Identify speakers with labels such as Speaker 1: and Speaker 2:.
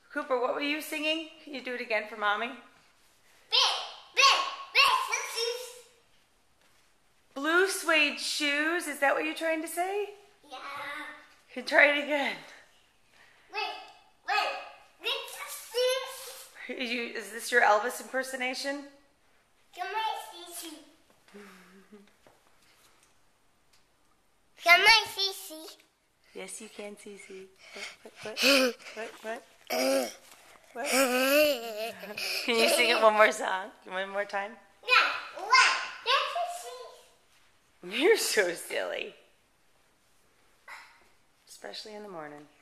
Speaker 1: Cooper, what were you singing? Can you do it again for Mommy? Blue suede shoes? Is that what you're trying to say?
Speaker 2: Yeah.
Speaker 1: You try it again. Is this your Elvis impersonation?
Speaker 2: Come on, Cece. Come on, Cece.
Speaker 1: Yes, you can, Cece. What? Can you sing it one more song? One more time?
Speaker 2: No, what? That's
Speaker 1: You're so silly. Especially in the morning.